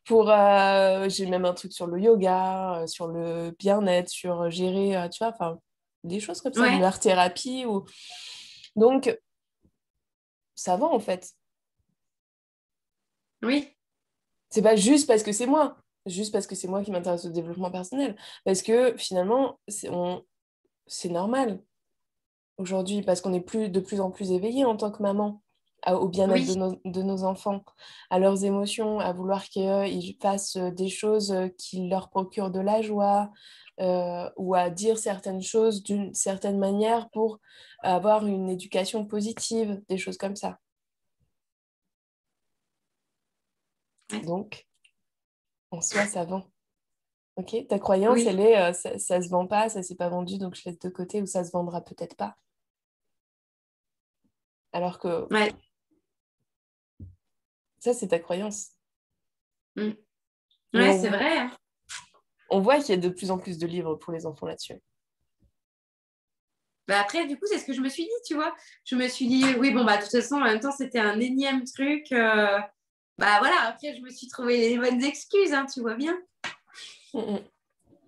J'ai même un truc sur le yoga, sur le bien-être, sur gérer, tu vois, enfin, des choses comme ça, de ouais, l'art-thérapie. Donc, ça va en fait. oui, C'est pas juste parce que c'est moi, juste parce que c'est moi qui m'intéresse au développement personnel. Parce que finalement, c'est normal aujourd'hui, parce qu'on est de plus en plus éveillé en tant que maman au bien-être oui, de nos enfants, à leurs émotions, à vouloir qu'ils fassent des choses qui leur procurent de la joie, ou à dire certaines choses d'une certaine manière pour avoir une éducation positive, des choses comme ça. ouais, Donc, en soi, ça vend. Ok, ta croyance, oui, elle est, ça se vend pas, ça s'est pas vendu, donc je laisse de côté, ou ça se vendra peut-être pas. Alors que ouais, ça, c'est ta croyance. mm. Mais Ouais, c'est vrai, hein. on voit qu'il y a de plus en plus de livres pour les enfants là-dessus. Bah après, du coup, c'est ce que je me suis dit, tu vois. Je me suis dit, oui, bon, bah, de toute façon, en même temps, c'était un énième truc. Bah voilà, après, je me suis trouvé les bonnes excuses, hein, tu vois bien. Mm, mm.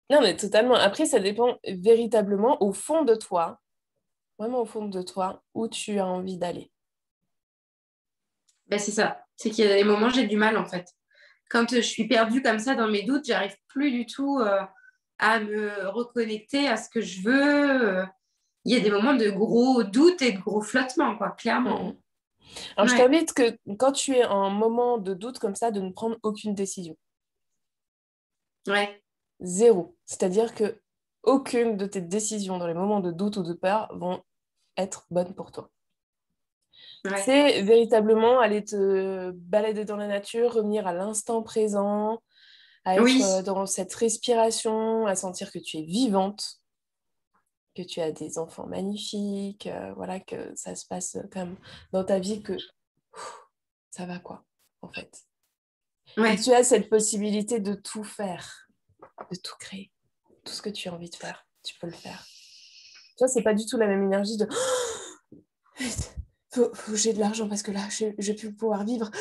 Non, mais totalement. Après, ça dépend véritablement au fond de toi, vraiment au fond de toi, où tu as envie d'aller. Ben, c'est ça. C'est qu'il y a des moments, j'ai du mal, en fait. Quand je suis perdue comme ça dans mes doutes, j'arrive plus du tout à me reconnecter à ce que je veux. Il y a des moments de gros doutes et de gros flottements, quoi, Mm, clairement. mm. Alors, je Ouais, t'invite que quand tu es en moment de doute comme ça, de ne prendre aucune décision. ouais, Zéro. C'est-à-dire que aucune de tes décisions dans les moments de doute ou de peur vont être bonnes pour toi. ouais. C'est véritablement aller te balader dans la nature, revenir à l'instant présent, à être Oui, dans cette respiration, à sentir que tu es vivante, que tu as des enfants magnifiques, voilà, que ça se passe comme dans ta vie, que ça va quoi, en fait. Et ouais. tu as cette possibilité de tout faire, de tout créer, tout ce que tu as envie de faire, tu peux le faire. Tu vois, c'est pas du tout la même énergie de faut que j'ai de l'argent parce que là, je vais plus pouvoir vivre.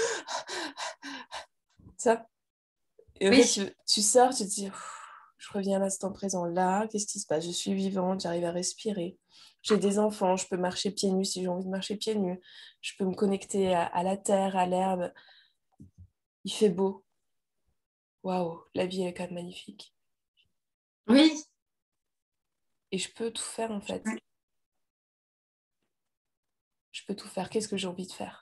Ça. Et en fait, Oui, tu sors, tu te dis, je reviens à l'instant présent là, qu'est-ce qui se passe? Je suis vivante, j'arrive à respirer. J'ai des enfants, je peux marcher pieds nus si j'ai envie de marcher pieds nus. Je peux me connecter à la terre, à l'herbe. Il fait beau. Waouh, la vie est quand même magnifique. oui. Et je peux tout faire en fait. Je peux tout faire. Qu'est-ce que j'ai envie de faire?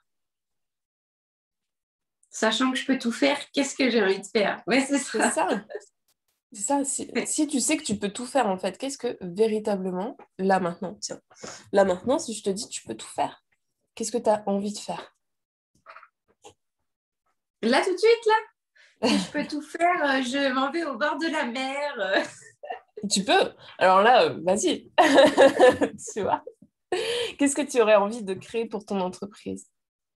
Sachant que je peux tout faire, qu'est-ce que j'ai envie de faire? Ouais, c'est C'est ça. ça. C'est ça. Si tu sais que tu peux tout faire en fait, qu'est-ce que véritablement, là maintenant, tiens, là maintenant, si je te dis tu peux tout faire, qu'est-ce que tu as envie de faire? Là, tout de suite, là, si je peux tout faire, je m'en vais au bord de la mer. Tu peux. Alors là, vas-y. Tu vois? Qu'est-ce que tu aurais envie de créer pour ton entreprise?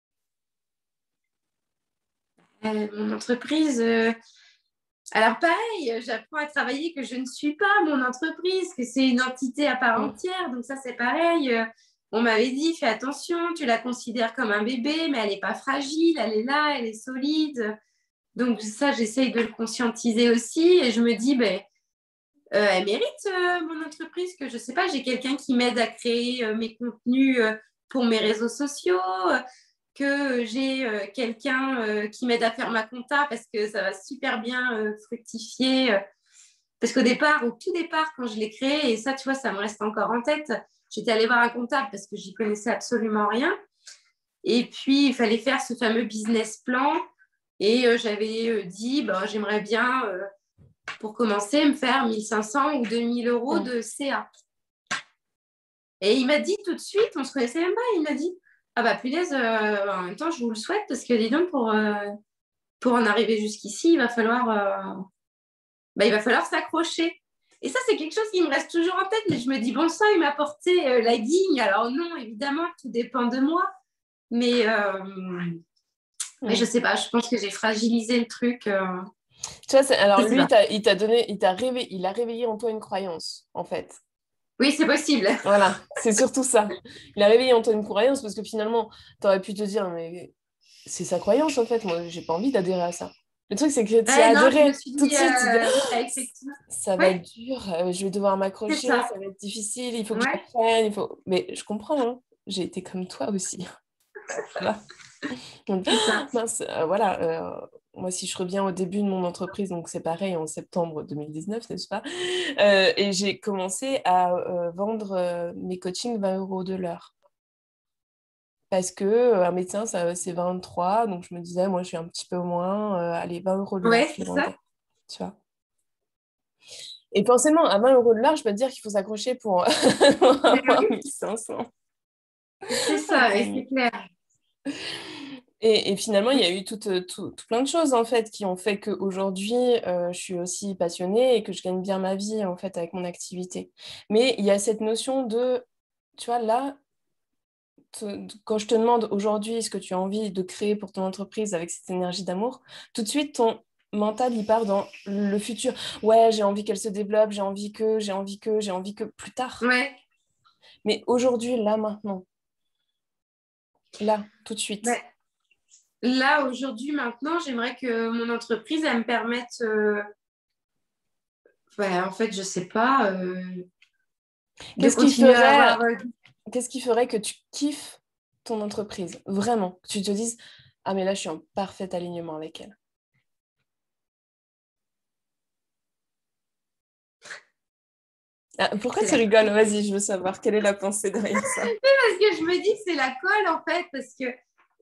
Mon entreprise, alors pareil, j'apprends à travailler que je ne suis pas mon entreprise, que c'est une entité à part Mm. entière. Donc ça, c'est pareil. On m'avait dit, fais attention, tu la considères comme un bébé, mais elle n'est pas fragile, elle est là, elle est solide. Donc ça, j'essaye de le conscientiser aussi. Et je me dis, ben, elle mérite, mon entreprise, que je sais pas, j'ai quelqu'un qui m'aide à créer mes contenus pour mes réseaux sociaux, que j'ai quelqu'un qui m'aide à faire ma compta parce que ça va super bien fructifier. Parce qu'au départ, au tout départ, quand je l'ai créé, et ça, tu vois, ça me reste encore en tête, j'étais allée voir un comptable parce que j'y connaissais absolument rien. Et puis, il fallait faire ce fameux business plan. Et j'avais dit, bah, j'aimerais bien, pour commencer, me faire 1500 ou 2000 euros Mm. de CA. Et il m'a dit tout de suite, on se connaissait même pas, il m'a dit, ah bah punaise, en même temps, je vous le souhaite parce que dis donc, pour en arriver jusqu'ici, il va falloir s'accrocher. Et ça, c'est quelque chose qui me reste toujours en tête, mais je me dis, bon sang, il m'a porté la guigne. Alors non, évidemment, tout dépend de moi. Mais, mais je Mm. sais pas, je pense que j'ai fragilisé le truc. Tu vois, alors Je sais lui, pas. il t'a donné, il a réveillé en toi une croyance, en fait. Oui, c'est possible. Voilà, c'est surtout ça. Il a réveillé en toi une croyance parce que finalement, tu aurais pu te dire, mais c'est sa croyance, en fait. Moi, j'ai pas envie d'adhérer à ça. Le truc, c'est que tu as Non, je me adhéré suis tout de dit, suite. Tu te dis, oui, effectivement. ça Oui, va être dur, je vais devoir c'est m'accrocher, ça. ça va être difficile, il faut que Ouais, j'apprenne, il faut... Mais je comprends, hein. J'ai été comme toi aussi. Voilà. Donc, c'est ça. mince, voilà. Moi, si je reviens au début de mon entreprise, donc c'est pareil, en septembre 2019, n'est-ce pas? Et j'ai commencé à vendre mes coachings 20 euros de l'heure. Parce que un médecin, c'est 23, donc je me disais, moi, je suis un petit peu moins, allez, 20 euros de l'heure, Ouais, je c'est ça. vendais. Tu vois? Et forcément, à 20 euros de l'heure, je peux te dire qu'il faut s'accrocher pour pour Mais avoir oui, 1500 c'est à ça, et c'est 2000. clair. Et finalement, il y a eu tout plein de choses en fait qui ont fait qu'aujourd'hui, je suis aussi passionnée et que je gagne bien ma vie en fait avec mon activité. Mais il y a cette notion de, tu vois, là, quand je te demande aujourd'hui ce que tu as envie de créer pour ton entreprise avec cette énergie d'amour, tout de suite, ton mental, il part dans le futur. Ouais, j'ai envie qu'elle se développe, j'ai envie que plus tard. Ouais. Mais aujourd'hui, là, maintenant, là, tout de Ben, suite. là, aujourd'hui, maintenant, j'aimerais que mon entreprise, elle me permette En fait, je sais pas. De Qu'est-ce qui continuer à ferait, avoir. qu'est-ce qui ferait que tu kiffes ton entreprise? Vraiment, que tu te dises, ah mais là, je suis en parfait alignement avec elle. Ah, pourquoi C'est tu la rigoles? Vas-y, je veux savoir quelle est la pensée derrière ça. Parce que je me dis que c'est la colle, en fait, parce que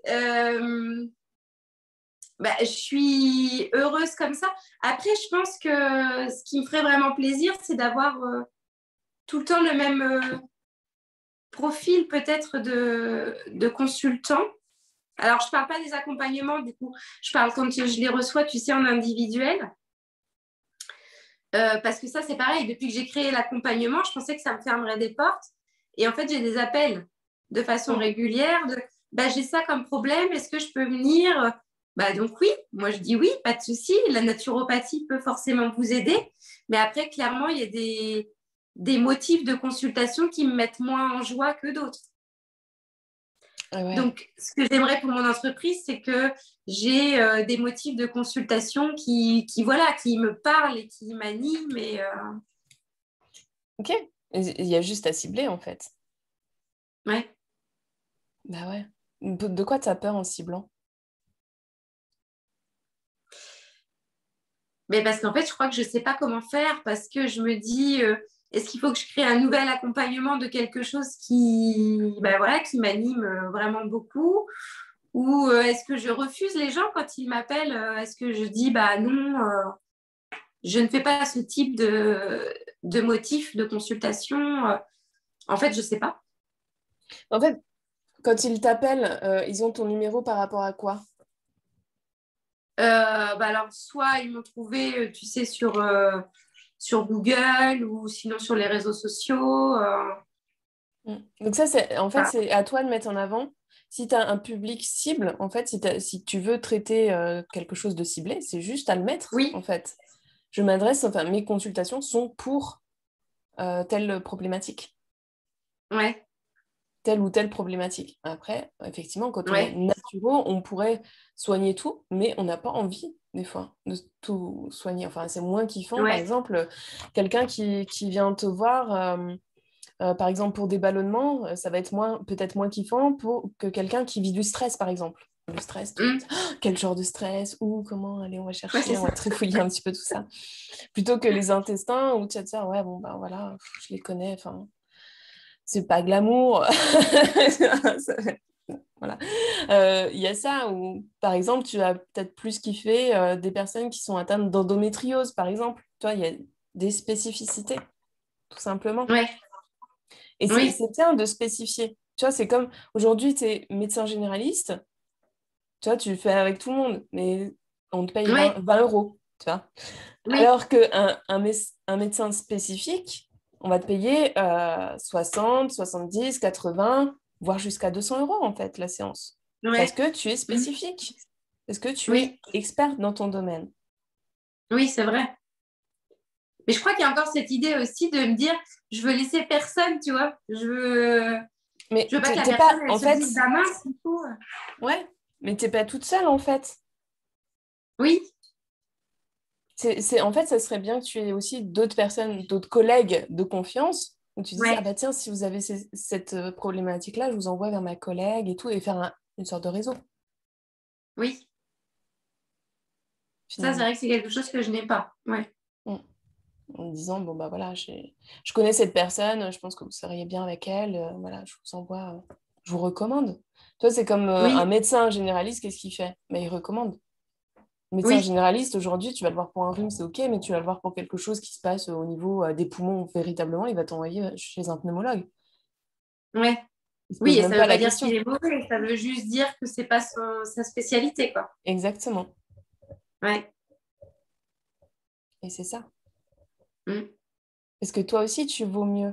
je suis heureuse comme ça. Après, je pense que ce qui me ferait vraiment plaisir, c'est d'avoir tout le temps le même profil peut-être de consultant. Alors, je ne parle pas des accompagnements, du coup, je parle quand je les reçois, tu sais, en individuel. Parce que ça, c'est pareil, depuis que j'ai créé l'accompagnement, je pensais que ça me fermerait des portes. Et en fait, j'ai des appels de façon Mm. régulière j'ai ça comme problème, est-ce que je peux venir? Donc oui, moi je dis oui, pas de souci. La naturopathie peut forcément vous aider. Mais après, clairement, il y a des motifs de consultation qui me mettent moins en joie que d'autres. Ah ouais. Donc, ce que j'aimerais pour mon entreprise, c'est que j'ai des motifs de consultation voilà, qui me parlent et qui m'animent. Ok. Il y a juste à cibler, en fait. Ouais. Bah ouais. De quoi tu as peur en ciblant? Mais parce qu'en fait, je crois que je ne sais pas comment faire parce que je me dis, est-ce qu'il faut que je crée un nouvel accompagnement de quelque chose qui m'anime vraiment beaucoup? Ou est-ce que je refuse les gens quand ils m'appellent? Est-ce que je dis, bah non, je ne fais pas ce type de motif de consultation? En fait, je ne sais pas. En fait, quand ils t'appellent, ils ont ton numéro par rapport à quoi? Alors, soit ils m'ont trouvé, tu sais, sur Google ou sinon sur les réseaux sociaux. Mm. Donc ça, en fait, Voilà. c'est à toi de mettre en avant. Si tu as un public cible, en fait, si tu veux traiter quelque chose de ciblé, c'est juste à le mettre, Oui, en fait. Mes consultations sont pour telle problématique, ouais, telle ou telle problématique. Après, effectivement, quand on est ouais, naturo, on pourrait soigner tout, mais on n'a pas envie, des fois, de tout soigner. Enfin, c'est moins kiffant, par ouais. exemple, quelqu'un qui vient te voir. Par exemple, pour des ballonnements, ça va être peut-être moins kiffant que quelqu'un qui vit du stress, par exemple. Le stress, tu vas te dire, Mm. ah, quel genre de stress? Ou comment? Allez, on va Ouais, chercher, c'est on ça. va trifouiller un petit peu tout ça. Plutôt que les intestins, où tu vas te dire, ouais, bon, ben voilà, je les connais, enfin, c'est pas glamour. Voilà. Il y a ça où, par exemple, tu as peut-être plus kiffé des personnes qui sont atteintes d'endométriose, par exemple. Tu vois, il y a des spécificités, tout simplement. Ouais, Et oui, c'est bien de spécifier. Tu vois, c'est comme aujourd'hui, tu es médecin généraliste, tu vois, tu le fais avec tout le monde, mais on te paye ouais, 20 euros, tu vois. oui, Alors qu'un médecin spécifique, on va te payer 60, 70, 80, voire jusqu'à 200 euros, en fait, la séance. Parce ouais, que tu es mm, spécifique, parce que tu es oui, experte dans ton domaine. oui, c'est vrai. Mais je crois qu'il y a encore cette idée aussi de me dire, je veux laisser personne, tu vois. Mais Je veux pas que la t'es pas, personne, elle en se fait, dise, bah mince, du coup. ouais, mais t'es pas toute seule, en fait. Oui, En fait, ça serait bien que tu aies aussi d'autres personnes, d'autres collègues de confiance, où tu dises, ah ouais, bah tiens, si vous avez cette problématique-là, je vous envoie vers ma collègue et tout, et faire une sorte de réseau, oui. Ça, c'est finalement. vrai que c'est quelque chose que je n'ai pas. Ouais, Mm. En disant, bon bah voilà, je connais cette personne, je pense que vous seriez bien avec elle, voilà, je vous envoie, je vous recommande. Toi, c'est comme un oui, médecin généraliste, qu'est-ce qu'il fait? Bah, il recommande. Médecin oui, généraliste, aujourd'hui, tu vas le voir pour un rhume, c'est OK, mais tu vas le voir pour quelque chose qui se passe au niveau des poumons véritablement, il va t'envoyer chez un pneumologue. ouais. Il se Oui, pose et même ça pas veut la pas dire qu'il question. est mauvais, ça veut juste dire que c'est pas sa spécialité, quoi. Exactement. Ouais. Et c'est ça. Mm, Parce que toi aussi, tu vaux mieux.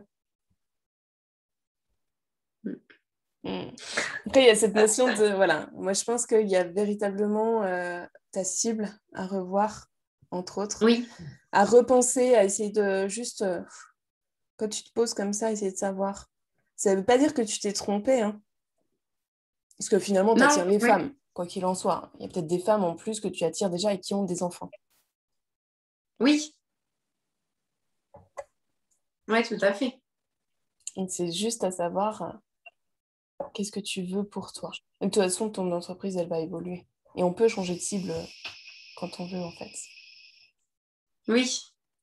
mm. Mm. Après, il y a cette Ah, notion de, voilà, moi je pense qu'il y a véritablement ta cible à revoir, entre autres, oui, à repenser, à essayer de juste, quand tu te poses comme ça, essayer de savoir. Ça ne veut pas dire que tu t'es trompé, hein, parce que finalement, tu non, attires les oui, femmes, quoi qu'il en soit. Il y a peut-être des femmes en plus que tu attires déjà et qui ont des enfants. oui, Ouais, tout à fait. Donc, c'est juste à savoir qu'est-ce que tu veux pour toi. Et de toute façon, ton entreprise, elle va évoluer. Et on peut changer de cible quand on veut, en fait. Oui,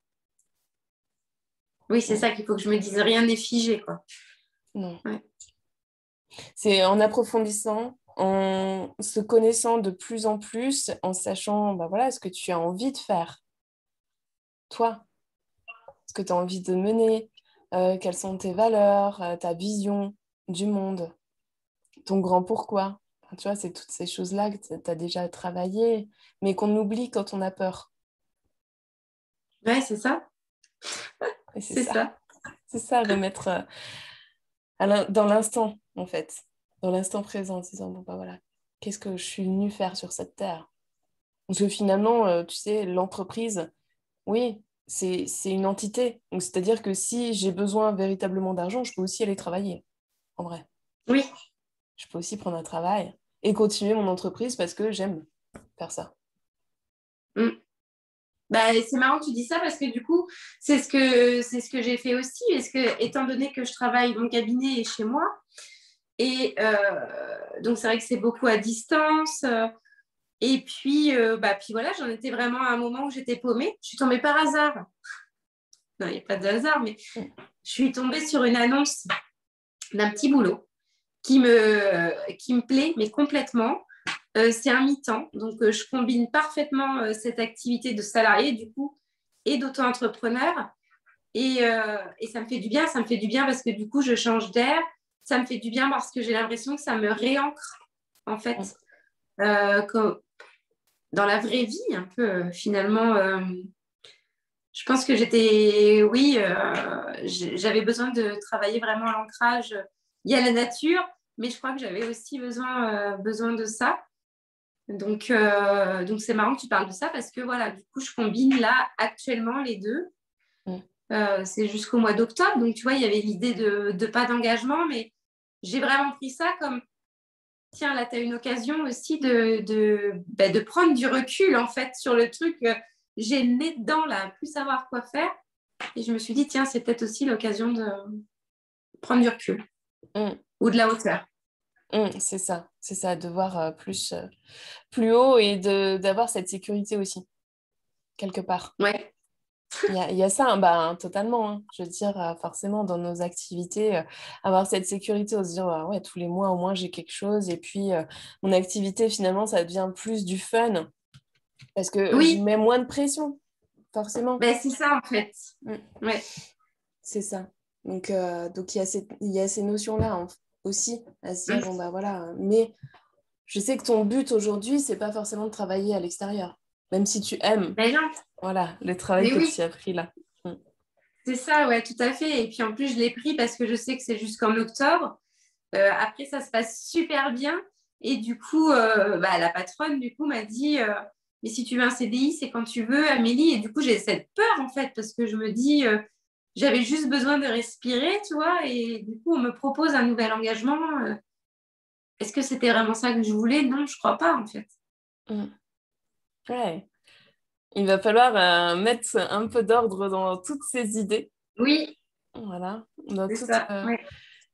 oui, c'est Mm. ça qu'il faut que je me dise. Rien n'est figé, quoi. Non. Ouais. C'est en approfondissant, en se connaissant de plus en plus, en sachant bah voilà, ce que tu as envie de faire, toi, ce que tu as envie de mener, quelles sont tes valeurs, ta vision du monde, ton grand pourquoi. Enfin, tu vois, c'est toutes ces choses-là que tu as déjà travaillé, mais qu'on oublie quand on a peur. Ouais, c'est ça. Et C'est ça. c'est ça, remettre dans l'instant, en fait, dans l'instant présent, en se disant, bon, bah voilà, qu'est-ce que je suis venue faire sur cette terre? Parce que finalement, tu sais, l'entreprise, oui, c'est une entité. Donc, c'est-à-dire que si j'ai besoin véritablement d'argent, je peux aussi aller travailler, en vrai. Oui. Je peux aussi prendre un travail et continuer mon entreprise parce que j'aime faire ça. Mm. Bah, c'est marrant que tu dis ça parce que du coup, c'est ce que j'ai fait aussi. Parce que, étant donné que je travaille, mon cabinet est chez moi, et donc c'est vrai que c'est beaucoup à distance. Et puis, puis voilà, j'en étais vraiment à un moment où j'étais paumée. Je suis tombée par hasard. Non, il n'y a pas de hasard, mais Mm. je suis tombée sur une annonce d'un petit boulot qui me plaît, mais complètement. C'est un mi-temps, donc je combine parfaitement cette activité de salarié, du coup, et d'auto-entrepreneur. Et ça me fait du bien, ça me fait du bien parce que du coup, je change d'air. Ça me fait du bien parce que j'ai l'impression que ça me réancre, en Mm. fait, comme dans la vraie vie, un peu, finalement. Je pense que oui, j'avais besoin de travailler vraiment l'ancrage. Il y a la nature, mais je crois que j'avais aussi besoin de ça. Donc c'est marrant que tu parles de ça parce que voilà, du coup, je combine là actuellement les deux. Mm. C'est jusqu'au mois d'octobre. Donc, tu vois, il y avait l'idée de pas d'engagement, mais j'ai vraiment pris ça comme, tiens, là, tu as une occasion aussi de prendre du recul, en fait, sur le truc. J'ai le nez dedans, là, à plus savoir quoi faire. Et je me suis dit, tiens, c'est peut-être aussi l'occasion de prendre du recul Mm. ou de la hauteur. C'est ça, de voir plus haut et d'avoir cette sécurité aussi, quelque part. Ouais, Il y a ça, hein, bah, totalement, hein. Je veux dire, forcément, dans nos activités, avoir cette sécurité, on se dire, ouais, tous les mois, au moins, j'ai quelque chose. Et puis, mon activité, finalement, ça devient plus du fun parce que je oui, mets moins de pression, forcément. ben, c'est ça, en fait. Mm. Ouais, C'est ça. Donc il y a ces notions-là aussi, à se dire, mm. bon, bah voilà. Mais je sais que ton but aujourd'hui, c'est pas forcément de travailler à l'extérieur, même si tu aimes, Ben non, voilà, le travail mais que oui. tu as pris là. Mm. C'est ça, ouais, tout à fait. Et puis en plus, je l'ai pris parce que je sais que c'est jusqu'en octobre. Après, ça se passe super bien. Et du coup, la patronne, du coup, m'a dit, mais si tu veux un CDI, c'est quand tu veux, Amélie. Et du coup, j'ai cette peur, en fait, parce que je me dis, j'avais juste besoin de respirer, tu vois. Et du coup, on me propose un nouvel engagement. Est-ce que c'était vraiment ça que je voulais? Non, je crois pas, en fait. Mm. Ouais. Il va falloir mettre un peu d'ordre dans toutes ces idées. Oui, Voilà. Dans c'est toutes, ça. Ouais.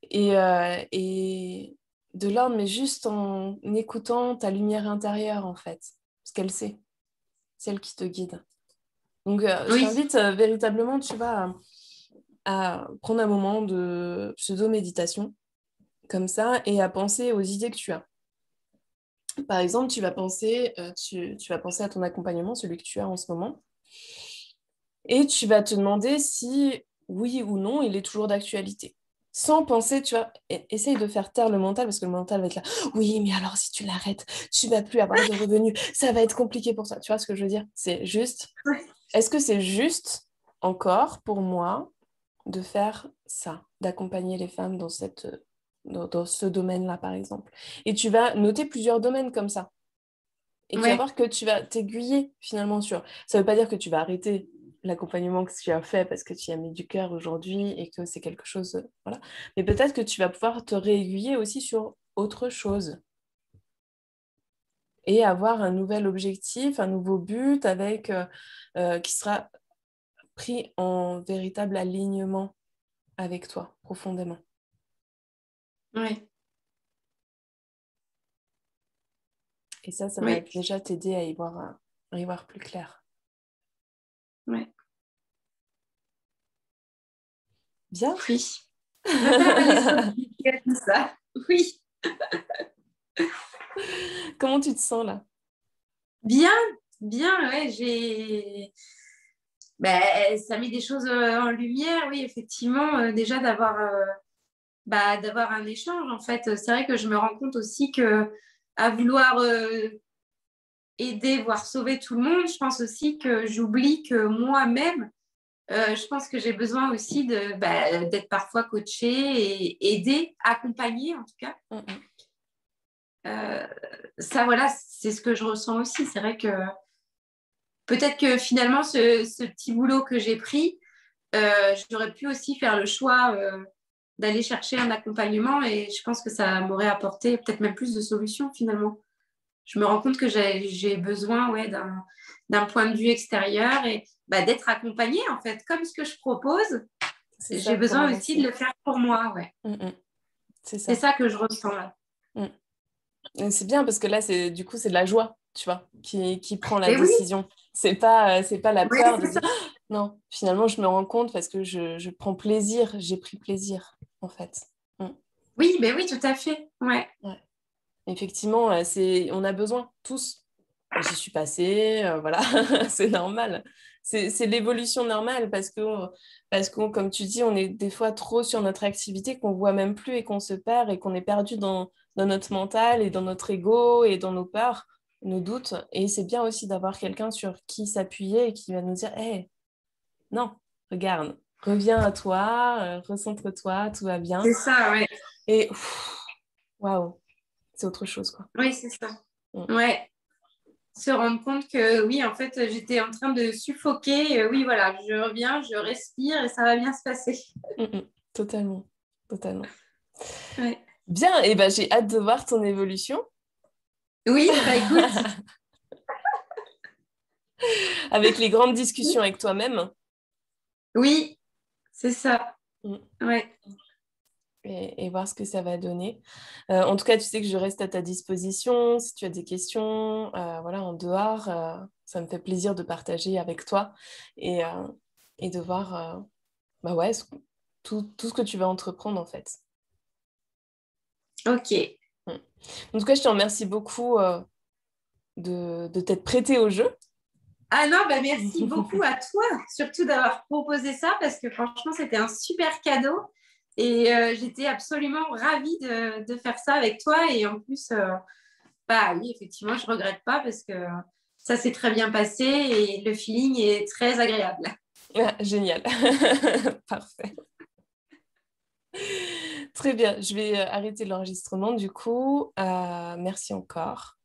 et de l'ordre, mais juste en écoutant ta lumière intérieure, en fait. Parce qu'elle sait, c'est elle qui te guide. Donc, je Oui, t'invite véritablement, tu vois, à prendre un moment de pseudo-méditation, comme ça, et à penser aux idées que tu as. Par exemple, tu vas penser à ton accompagnement, celui que tu as en ce moment, et tu vas te demander si, oui ou non, il est toujours d'actualité. Sans penser, tu vois, essaye de faire taire le mental, parce que le mental va être là, oui, mais alors si tu l'arrêtes, tu vas plus avoir de revenus, ça va être compliqué pour toi. Tu vois ce que je veux dire? C'est juste, est-ce que c'est juste encore pour moi de faire ça, d'accompagner les femmes dans ce domaine-là, par exemple. Et tu vas noter plusieurs domaines comme ça. Et tu vas ouais. voir que tu vas t'aiguiller finalement sur. Ça ne veut pas dire que tu vas arrêter l'accompagnement que tu as fait parce que tu y as mis du cœur aujourd'hui et que c'est quelque chose. Voilà. Mais peut-être que tu vas pouvoir te réaiguiller aussi sur autre chose et avoir un nouvel objectif, un nouveau but qui sera pris en véritable alignement avec toi profondément. Oui. Et ça va Oui. déjà t'aider à y voir plus clair. Oui. Bien. Oui. Je préfère me laisser à tout ça. Oui. Comment tu te sens là? Bien, bien, ouais, Ben, ça met des choses en lumière, oui, effectivement, déjà d'avoir un échange, en fait. C'est vrai que je me rends compte aussi que à vouloir aider, voire sauver tout le monde, je pense aussi que j'oublie que moi-même, je pense que j'ai besoin aussi d'être parfois coachée et aidée, accompagnée en tout cas. Euh, Ça, voilà, c'est ce que je ressens aussi. C'est vrai que peut-être que finalement, ce petit boulot que j'ai pris, j'aurais pu aussi faire le choix d'aller chercher un accompagnement et je pense que ça m'aurait apporté peut-être même plus de solutions finalement. Je me rends compte que j'ai besoin d'un point de vue extérieur et d'être accompagnée en fait, comme ce que je propose. C'est ça J'ai pour besoin aussi de avancer. le faire pour moi, ouais. C'est C'est ça. ça que je ressens là. Et c'est bien parce que là, du coup, c'est de la joie, tu vois, qui prend la Et oui, décision. C'est pas la ouais, peur de c'est ça. dire «Ah, non, finalement, je me rends compte parce que je prends plaisir, j'ai pris plaisir, en fait. Mm. Oui, ben oui, tout à fait. Ouais. Ouais. Effectivement, on a besoin tous. J'y suis passée, voilà, c'est normal. C'est l'évolution normale parce que, comme tu dis, on est des fois trop sur notre activité qu'on voit même plus et qu'on se perd et qu'on est perdu dans notre mental et dans notre ego et dans nos peurs, nos doutes. Et c'est bien aussi d'avoir quelqu'un sur qui s'appuyer et qui va nous dire, hé, non, regarde, reviens à toi, recentre-toi, tout va bien. C'est ça, ouais. Et waouh, c'est autre chose, quoi. Oui, c'est ça. Mm. Ouais. Se rendre compte que oui, en fait, j'étais en train de suffoquer. Oui, voilà, je reviens, je respire et ça va bien se passer. Mm, totalement, totalement. Ouais. Bien, et ben j'ai hâte de voir ton évolution. Oui, bah écoute, Avec les grandes discussions avec toi-même. oui, c'est ça. Mm. Ouais. Et voir ce que ça va donner. En tout cas, tu sais que je reste à ta disposition. Si tu as des questions, voilà, en dehors, ça me fait plaisir de partager avec toi et de voir bah ouais, tout ce que tu vas entreprendre en fait. Ok. Mm. En tout cas, je te remercie beaucoup de t'être prêté au jeu. Ah non, bah merci beaucoup à toi, surtout d'avoir proposé ça parce que franchement, c'était un super cadeau et j'étais absolument ravie de faire ça avec toi. Et en plus, bah oui, effectivement, je regrette pas parce que ça s'est très bien passé et le feeling est très agréable. Ah, génial. Parfait. Très bien. Je vais arrêter l'enregistrement du coup. Merci encore.